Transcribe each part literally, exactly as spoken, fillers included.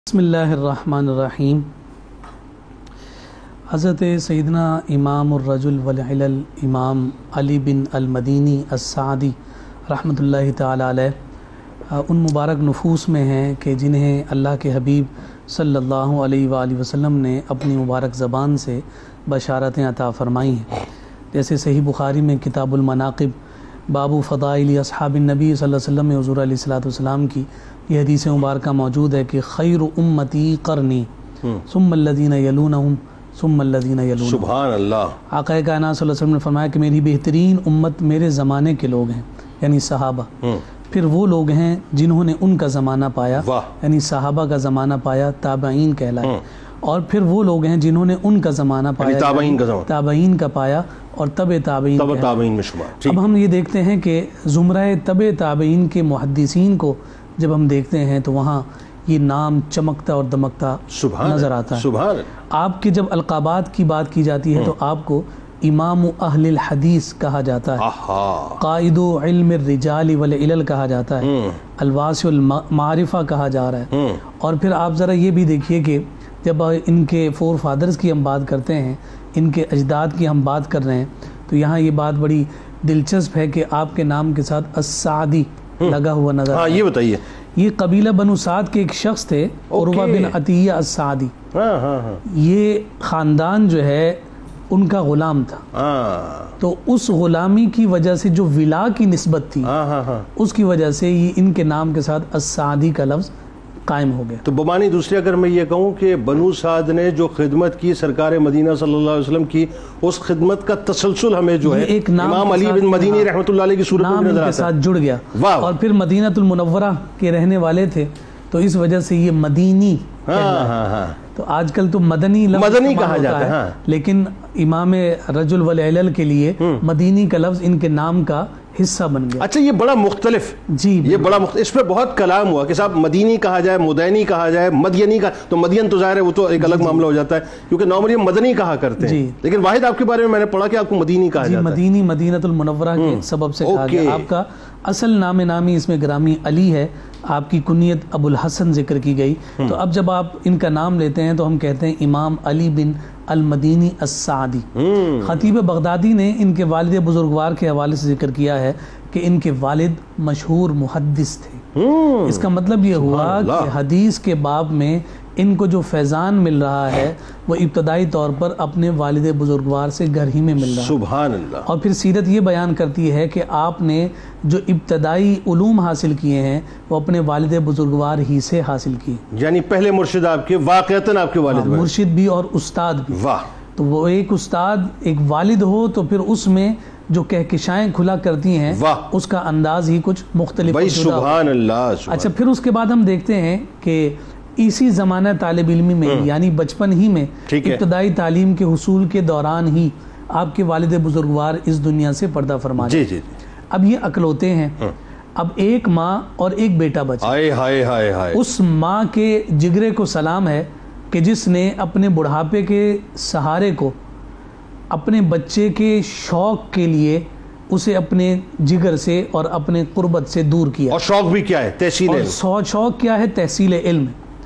بسم اللہ الرحمن الرحیم۔ حضرت سیدنا امام الرجل والعلل امام علی بن المدینی السعدی رحمۃ اللہ تعالی علیہ ان مبارک نفوس میں ہیں کہ جنہیں اللہ کے حبیب صلی اللہ علیہ وآلہ وسلم نے اپنی مبارک زبان سے بشارتیں عطا فرمائی ہیں، جیسے صحیح بخاری میں کتاب المناقب باب فضائل اصحاب النبی صلی اللہ علیہ وسلم میں حضور علیہ الصلوۃ والسلام کی یہ حدیث مبارکہ موجود ہے کہ خیر امتی قرنی ثم الذین یلونہم ثم الذین یلونہم۔ سبحان اللہ۔ آقا کائنات صلی اللہ علیہ وسلم نے فرمایا کہ میری بہترین امت میرے زمانے کے لوگ ہیں، یعنی صحابہ، پھر وہ لوگ ہیں جنہوں نے ان کا زمانہ پایا، یعنی صحابہ کا زمانہ پایا، تابعین کہلائے، اور پھر وہ لوگ ہیں جنہوں نے ان کا زمانہ پایا، تابعین کا زمانہ، تابعین کا پایا اور تبع تابعین تبع تابعین میں شمار۔ اب ہم یہ دیکھتے ہیں کہ زمرہ تبع تابعین کے محدثین کو جب ہم دیکھتے ہیں تو وہاں یہ نام چمکتا اور دمکتا نظر آتا ہے۔ سبحان۔ آپ کے جب القابات کی بات کی جاتی ہے تو آپ کو امام اہل الحدیث کہا جاتا ہے، قائد علم الرجال والعلل کہا جاتا ہے، الواسع المعرفہ کہا جا رہا ہے۔ اور پھر آپ ذرا یہ بھی دیکھیے کہ جب ان کے فور فادرز کی ہم بات کرتے ہیں، ان کے اجداد کی ہم بات کر رہے ہیں، تو یہاں یہ بات بڑی دلچسپ ہے کہ آپ کے نام کے ساتھ السعدی لگا ہوا نظر ہاں، یہ بتائیے۔ یہ قبیلہ بنو سعد کے ایک شخص تھے، عروہ بن عطیہ السعدی، ہاں ہاں ہاں، یہ خاندان جو ہے ان کا غلام تھا، تو اس غلامی کی وجہ سے جو ولا کی نسبت تھی اس کی وجہ سے یہ ان کے نام کے ساتھ السعدی کا لفظ قائم ہو گیا۔ تو بمانی دوسری اگر میں یہ کہوں کہ بنو سعد نے جو خدمت کی سرکار مدینہ صلی اللہ علیہ وسلم کی، اس خدمت کا تسلسل ہمیں جو ہے امام علی بن مدینی رحمۃ اللہ علیہ کی صورت میں نظر آتا ہے، کے ساتھ جڑ گیا، اور پھر مدینۃ المنورہ کے رہنے والے تھے تو اس وجہ سے یہ مدینی کہلایا۔ تو آج کل تو مدنی لفظ مدنی کہا جاتا ہے، لیکن امام رجل والعلل کے لیے مدینی کا لفظ ان کے نام کا حصہ بن گیا۔ اچھا، یہ بڑا مختلف، جی یہ بڑا مختلف، اس پہ بہت کلام ہوا کہ صاحب مدینی کہا جائے، مدینی کہا جائے، مدینی کا، تو مدین تو ظاہر ہے وہ تو ایک الگ معاملہ ہو جاتا ہے کیونکہ نارملی مدنی کہا کرتے ہیں، لیکن واحد آپ کے بارے میں میں نے پڑھا کہ آپ کو مدینی کہا جاتا ہے۔ مدینی مدینۃ المنورہ کے سبب سے کہا گیا۔ آپ کا اصل نام نامی اس میں گرامی علی ہے، آپ کی کنیت ابو الحسن ذکر کی گئی، تو اب جب آپ ان کا نام لیتے ہیں تو ہم کہتے ہیں امام علی بن المدینی السعدی۔ خطیب بغدادی نے ان کے والد بزرگوار کے حوالے سے ذکر کیا ہے کہ ان کے والد مشہور محدث تھے۔ اس کا مطلب یہ ہوا کہ حدیث کے باب میں ان کو جو فیضان مل رہا ہے وہ ابتدائی طور پر اپنے والد بزرگوار سے گھر ہی میں مل رہا ہے۔ سبحان اللہ۔ اور پھر سیرت یہ بیان کرتی ہے کہ آپ نے جو ابتدائی علوم حاصل کیے ہیں وہ اپنے والد بزرگوار ہی سے حاصل کیے، یعنی پہلے مرشد آپ کے واقعتاً آپ کے والد، مرشد بھی اور استاد بھی۔ واہ! تو وہ ایک استاد ایک والد ہو تو پھر اس میں جو کہکشائیں کھلا کرتی ہیں اس کا انداز ہی کچھ مختلف بھائی، سبحان اللہ۔ اچھا، پھر اس کے بعد ہم دیکھتے ہیں کہ اسی زمانہ طالب علمی میں یعنی بچپن ہی میں ابتدائی تعلیم کے حصول کے دوران ہی آپ کے والد بزرگوار اس دنیا سے پردہ فرما گئے۔ جی جی۔ اب یہ اکلوتے ہیں، اب ایک ماں اور ایک بیٹا بچا۔ ہائے ہائے ہائے ہائے۔ اس ماں کے جگرے کو سلام ہے کہ جس نے اپنے بڑھاپے کے سہارے کو اپنے بچے کے شوق کے لیے اسے اپنے جگر سے اور اپنے قربت سے دور کیا۔ اور شوق بھی کیا ہے؟ تحصیل علم۔ شوق کیا ہے؟ تحصیل علم۔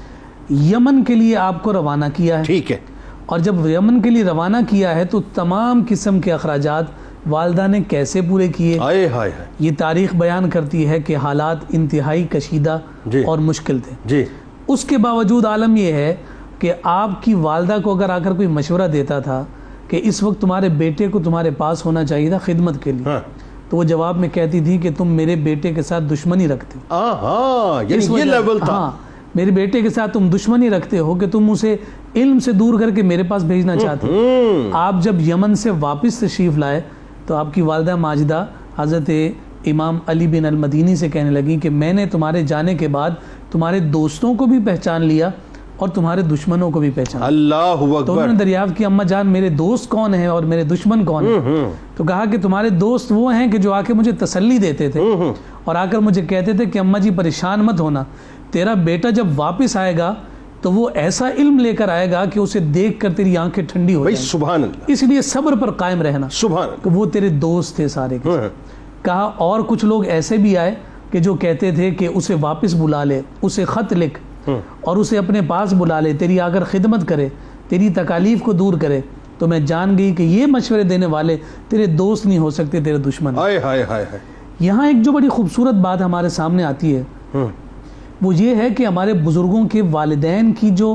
یمن کے لیے آپ کو روانہ کیا ہے، ٹھیک ہے، اور جب یمن کے لیے روانہ کیا ہے تو تمام قسم کے اخراجات والدہ نے کیسے پورے کیے؟ ہائے ہائے۔ یہ تاریخ بیان کرتی ہے کہ حالات انتہائی کشیدہ اور مشکل تھے، جی۔ اس کے باوجود عالم یہ ہے کہ آپ کی والدہ کو اگر آ کر کوئی مشورہ دیتا تھا کہ اس وقت تمہارے بیٹے کو تمہارے پاس ہونا چاہیے تھا خدمت کے لیے، تو وہ جواب میں کہتی تھی کہ تم میرے بیٹے کے ساتھ دشمنی رکھتے ہو۔ ہاں، یہ لیول تھا۔ ہاں، میرے بیٹے کے ساتھ تم دشمنی رکھتے ہو کہ تم اسے علم سے دور کر کے میرے پاس بھیجنا چاہتے ہو۔ آپ جب یمن سے واپس تشریف لائے تو آپ کی والدہ ماجدہ حضرت امام علی بن المدینی سے کہنے لگی کہ میں نے تمہارے جانے کے بعد تمہارے دوستوں کو بھی پہچان لیا اور تمہارے دشمنوں کو بھی پہچان۔ اللہ اکبر۔ تو انہوں نے دریافت کی اماں جان میرے دوست کون ہیں اور میرے دشمن کون ہیں؟ تو کہا کہ تمہارے دوست وہ ہیں کہ جو آ کے مجھے تسلی دیتے تھے اور آ کر مجھے کہتے تھے کہ اماں جی پریشان مت ہونا، تیرا بیٹا جب واپس آئے گا تو وہ ایسا علم لے کر آئے گا کہ اسے دیکھ کر تیری آنکھیں ٹھنڈی ہو جائیں۔ سبحان اللہ۔ اس لیے صبر پر قائم رہنا۔ سبحان اللہ۔ وہ تیرے دوست تھے سارے کے۔ کہا اور کچھ لوگ ایسے بھی آئے کہ جو کہتے تھے کہ اسے واپس بلا لے، اسے خط لکھ اور اسے اپنے پاس بلا لے، تیری آ کر خدمت کرے، تیری تکالیف کو دور کرے، تو میں جان گئی کہ یہ مشورے دینے والے تیرے دوست نہیں ہو سکتے، تیرے دشمن۔ ہائے ہائے ہائے ہائے۔ یہاں ایک جو بڑی خوبصورت بات ہمارے سامنے آتی ہے وہ یہ ہے کہ ہمارے بزرگوں کے والدین کی جو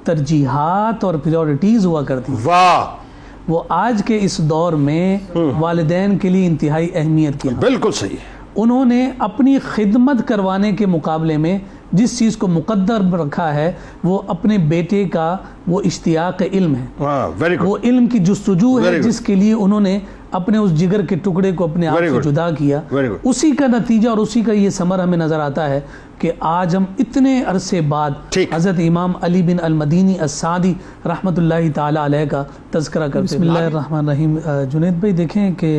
ترجیحات اور پریورٹیز ہوا کرتی، واہ، وہ آج کے اس دور میں والدین کے لیے انتہائی اہمیت کی۔ بالکل صحیح۔ انہوں نے اپنی خدمت کروانے کے مقابلے میں جس چیز کو مقدر رکھا ہے وہ اپنے بیٹے کا وہ اشتیاق علم ہے، وہ علم کی جستجو ہے جس کے لیے انہوں نے اپنے اس جگر کے ٹکڑے کو اپنے آپ سے جدا کیا۔ اسی کا نتیجہ اور اسی کا یہ ثمر ہمیں نظر آتا ہے کہ آج ہم اتنے عرصے بعد حضرت امام علی بن المدینی السعدی رحمۃ اللہ تعالی علیہ کا تذکرہ کرتے ہیں۔ بسم اللہ الرحمن الرحیم۔ جنید بھائی دیکھیں کہ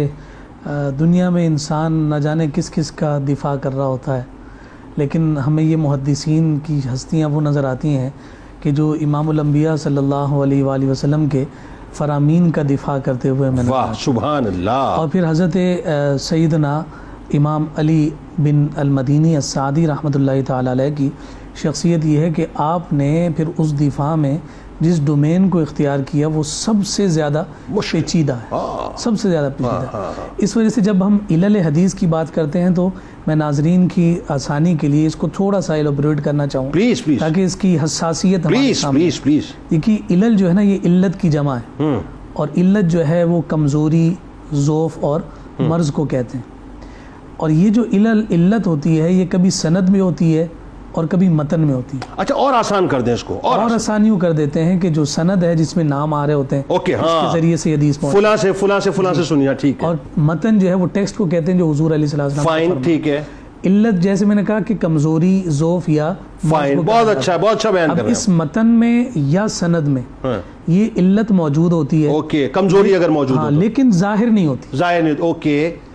دنیا میں انسان نہ جانے کس کس کا دفاع کر رہا ہوتا ہے، لیکن ہمیں یہ محدثین کی ہستیاں وہ نظر آتی ہیں کہ جو امام الانبیاء صلی اللہ علیہ وآلہ وسلم کے فرامین کا دفاع کرتے ہوئے میں نے، واہ سبحان اللہ۔ اور پھر حضرت سیدنا امام علی بن المدینی السعدی رحمۃ اللہ تعالی علیہ کی شخصیت یہ ہے کہ آپ نے پھر اس دفاع میں جس ڈومین کو اختیار کیا وہ سب سے زیادہ پیچیدہ ہے، سب سے زیادہ پیچیدہ ہے۔ اس وجہ سے جب ہم علل حدیث کی بات کرتے ہیں تو میں ناظرین کی آسانی کے لیے اس کو تھوڑا سا ایلوبریٹ کرنا چاہوں پلیز پلیز تاکہ اس کی حساسیت ہمارے سامنے۔ پلیز پلیز دیکھیے علل جو ہے نا یہ علت کی جمع ہے، اور علت جو ہے وہ کمزوری، ضعف اور مرض کو کہتے ہیں۔ اور یہ جو علل علت ہوتی ہے یہ کبھی سند میں ہوتی ہے اور کبھی متن میں ہوتی ہے۔ اچھا اور آسان کر دیں اس کو، اور آسان یوں کر دیتے ہیں کہ جو سند ہے جس میں نام آ رہے ہوتے ہیں اوکے اس ہاں کے ذریعے سے حدیث پہنچ، فلاں سے فلاں سے فلاں سے سنیا، ٹھیک ہے۔ اور متن جو ہے وہ ٹیکسٹ کو کہتے ہیں جو حضور علیہ الصلوۃ والسلام فائن، ٹھیک ہے۔ علت جیسے میں نے کہا کہ کمزوری، ضعف یا فائن، بہت اچھا بہت اچھا بیان کر رہے ہیں۔ اس متن میں یا سند میں یہ علت موجود ہوتی ہے، اوکے، کمزوری اگر موجود ہاں، ہو لیکن ظاہر نہیں ہوتی، ظاہر نہیں، اوکے،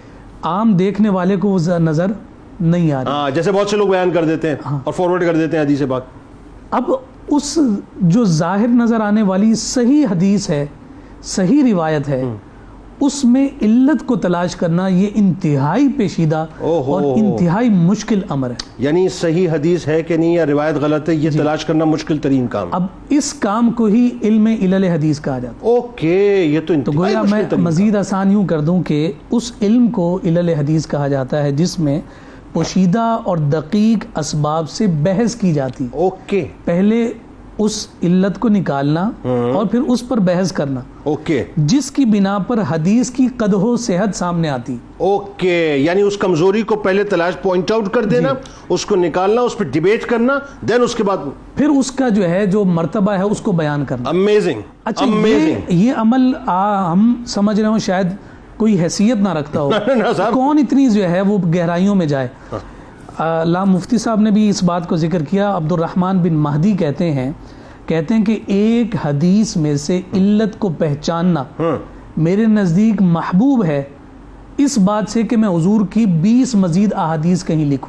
عام دیکھنے والے کو وہ نظر نہیں آ رہی۔ ہاں جیسے بہت سے لوگ بیان کر دیتے ہیں اور فارورڈ کر دیتے ہیں حدیث پاک۔ اب اس جو ظاہر نظر آنے والی صحیح حدیث ہے، صحیح روایت ہے، اس میں علت کو تلاش کرنا یہ انتہائی پیچیدہ اور انتہائی مشکل امر ہے۔ یعنی صحیح حدیث ہے کہ نہیں یا روایت غلط ہے، یہ تلاش کرنا مشکل ترین کام ہے۔ اب اس کام کو ہی علم علل حدیث کہا جاتا ہے۔ اوکے، یہ تو تو گویا میں مزید آسان یوں کر دوں کہ اس علم کو علل حدیث کہا جاتا ہے جس میں پوشیدہ اور دقیق اسباب سے بحث کی جاتی۔ اوکے، پہلے اس علت کو نکالنا اور پھر اس پر بحث کرنا، اوکے، جس کی بنا پر حدیث کی قدح و صحت سامنے آتی۔ اوکے، یعنی اس کمزوری کو پہلے تلاش پوائنٹ آؤٹ کر دینا، اس کو نکالنا، اس پہ ڈیبیٹ کرنا، دین اس کے بعد پھر اس کا جو ہے جو مرتبہ ہے اس کو بیان کرنا۔ امیزنگ، اچھا یہ یہ عمل ہم سمجھ رہے ہوں شاید کوئی حیثیت نہ رکھتا ہو، کون اتنی جو ہے وہ گہرائیوں میں جائے۔ علامہ مفتی صاحب نے بھی اس بات کو ذکر کیا، عبد الرحمن بن مہدی کہتے ہیں کہتے ہیں کہ ایک حدیث میں سے علت کو پہچاننا میرے نزدیک محبوب ہے اس بات سے کہ میں حضور کی بیس مزید احادیث کہیں لکھوں۔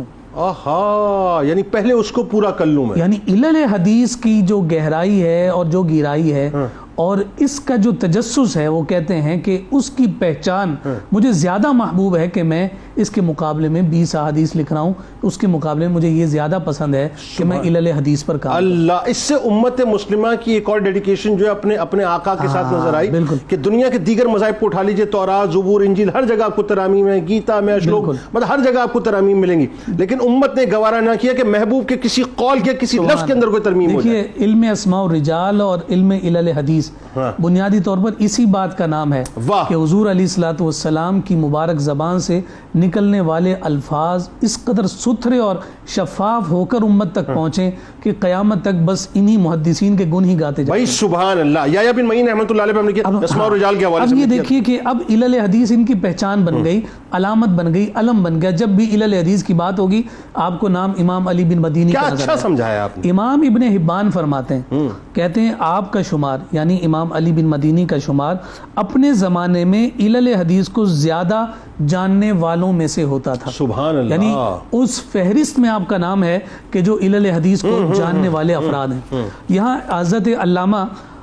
آہا، یعنی پہلے اس کو پورا کر لوں میں۔ یعنی علل حدیث کی جو گہرائی ہے اور جو گہرائی ہے اور اس کا جو تجسس ہے، وہ کہتے ہیں کہ اس کی پہچان مجھے زیادہ محبوب ہے کہ میں اس کے مقابلے میں بیس احادیث لکھ رہا ہوں، اس کے مقابلے میں مجھے یہ زیادہ پسند ہے کہ میں علل حدیث پر کام کروں۔ اللہ، اس سے امت مسلمہ کی ایک اور ڈیڈیکیشن جو ہے اپنے اپنے آقا کے ساتھ نظر آئی کہ دنیا کے دیگر مذاہب کو اٹھا لیجئے، تورات، زبور، انجیل، ہر جگہ آپ کو ترامیم ہے، گیتا میں، اشلوک، مطلب ہر جگہ آپ کو ترامیم ملیں گی، لیکن امت نے گوارا نہ کیا کہ محبوب کے کسی قول کے کسی لفظ کے اندر کوئی ترمیم ہو جائے۔ دیکھیے علم اسماء الرجال اور علم علل حدیث بنیادی طور پر اسی بات کا نام ہے کہ حضور علیہ الصلوۃ والسلام کی مبارک زبان سے نکلنے والے الفاظ اس قدر ستھرے اور شفاف ہو کر امت تک پہنچیں کہ قیامت تک بس انہی محدثین کے گن ہی گاتے جائیں۔ بھائی سبحان اللہ، یحییٰ بن معین رحمۃ اللہ علیہ پر ہم نے کیا اسماء الرجال کے حوالے سے۔ اب یہ دیکھیے کہ اب علل حدیث ان کی پہچان بن گئی، علامت بن گئی، علم بن گیا۔ جب بھی علل حدیث کی بات ہوگی آپ کو نام امام علی بن مدینی کا نظر آئے گا۔ کیا اچھا سمجھایا آپ نے۔ امام ابن حبان فرماتے ہیں، کہتے ہیں آپ کا شمار یعنی امام علی بن مدینی کا شمار اپنے زمانے میں علل حدیث کو زیادہ جاننے والوں میں سے ہوتا تھا۔ سبحان اللہ، یعنی اس فہرست میں آپ کا نام ہے کہ جو علل حدیث کو جاننے والے افراد ہیں۔ یہاں حضرت علامہ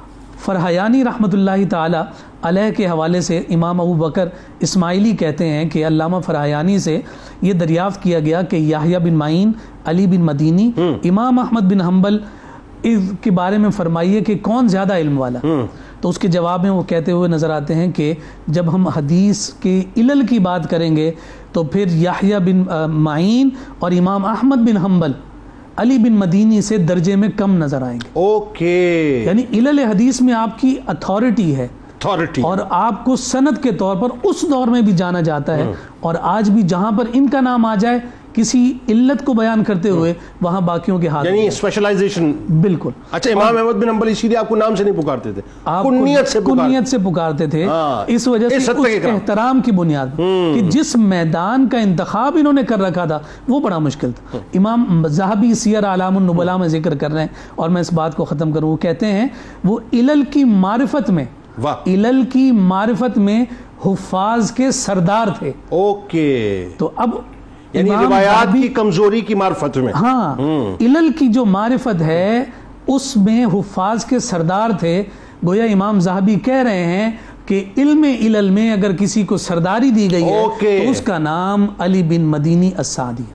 فرحیانی رحمۃ اللہ تعالی علیہ کے حوالے سے امام ابو بکر اسماعیلی کہتے ہیں کہ علامہ فرحیانی سے یہ دریافت کیا گیا کہ یحییٰ بن معین، علی بن مدینی، امام احمد بن حنبل اس کے بارے میں فرمائیے کہ کون زیادہ علم والا. تو اس کے جواب میں وہ کہتے ہوئے نظر آتے ہیں کہ جب ہم حدیث کے علل کی بات کریں گے تو پھر یحییٰ بن معین اور امام احمد بن حنبل علی بن مدینی سے درجے میں کم نظر آئیں گے. اوکے، یعنی علل حدیث میں آپ کی اتھارٹی ہے اتھارٹی، اور آپ کو سند کے طور پر اس دور میں بھی جانا جاتا ہے، اور آج بھی جہاں پر ان کا نام آ جائے کسی علت کو بیان کرتے ہوئے وہاں باقیوں کے ہاتھ، یعنی اسپیشلائزیشن. بالکل. اچھا، امام احمد بن حنبل اسی لیے آپ کو نام سے نہیں پکارتے تھے، کنیت سے کنیت سے پکارتے تھے، اس وجہ سے اس احترام کی بنیاد کہ جس میدان کا انتخاب انہوں نے کر رکھا تھا وہ بڑا مشکل تھا. امام ذہبی سیر اعلام النبلاء میں ذکر کر رہے ہیں، اور میں اس بات کو ختم کروں، وہ کہتے ہیں وہ علل کی معرفت میں علل کی معرفت میں حفاظ کے سردار تھے. اوکے، تو اب یعنی روایات کی کمزوری کی معرفت میں، ہاں، علل کی جو معرفت ہے اس میں حفاظ کے سردار تھے. گویا امام ذہبی کہہ رہے ہیں کہ علم علل میں اگر کسی کو سرداری دی گئی ہے تو اس کا نام علی بن مدینی السعدی.